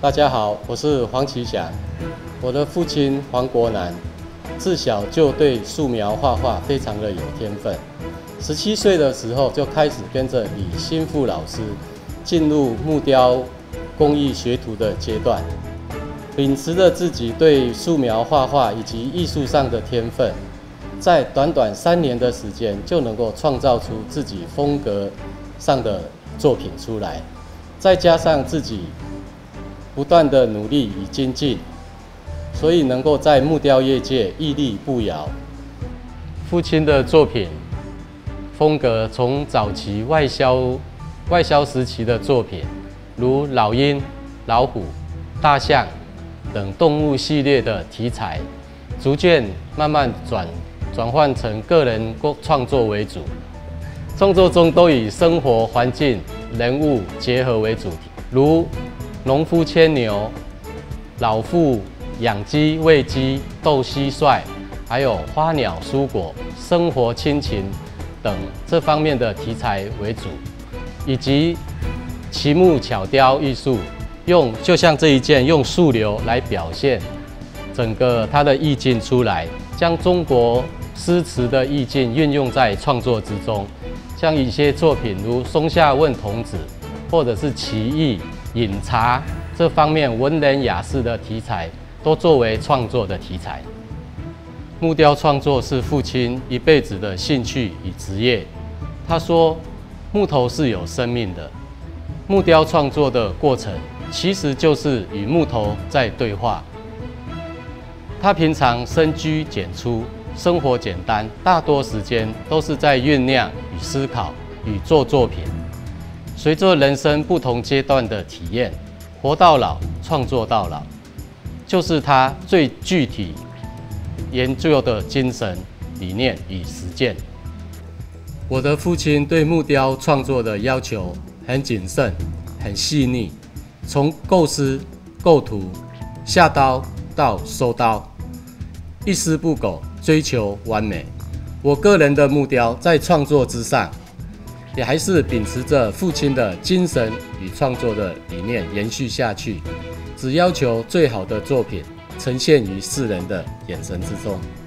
大家好，我是黄奇祥。我的父亲黄国南，自小就对素描画画非常的有天分。17岁的时候就开始跟着李新富老师进入木雕工艺学徒的阶段，秉持着自己对素描画画以及艺术上的天分，在短短3年的时间就能够创造出自己风格上的作品出来，再加上自己不断的努力与精进，所以能够在木雕业界屹立不摇。父亲的作品风格从早期外销时期的作品，如老鹰、老虎、大象等动物系列的题材，逐渐慢慢转换成个人创作为主。创作中都以生活环境、人物结合为主题，如农夫牵牛、老妇养鸡喂鸡、斗蟋蟀，还有花鸟蔬果、生活亲情等这方面的题材为主，以及奇木巧雕艺术，就像这一件用树瘤来表现整个它的意境出来，将中国诗词的意境运用在创作之中。像一些作品如松下问童子，或者是奇异、饮茶这方面文人雅士的题材，都作为创作的题材。木雕创作是父亲一辈子的兴趣与职业。他说，木头是有生命的，木雕创作的过程其实就是与木头在对话。他平常深居简出，生活简单，大多时间都是在酝酿与思考与做作品。随着人生不同阶段的体验，活到老，创作到老，就是他最具体研究的精神理念与实践。我的父亲对木雕创作的要求很谨慎、很细腻，从构思、构图、下刀到收刀，一丝不苟，追求完美。我个人的木雕在创作之上，也还是秉持着父亲的精神与创作的理念延续下去，只要求最好的作品呈现于世人的眼神之中。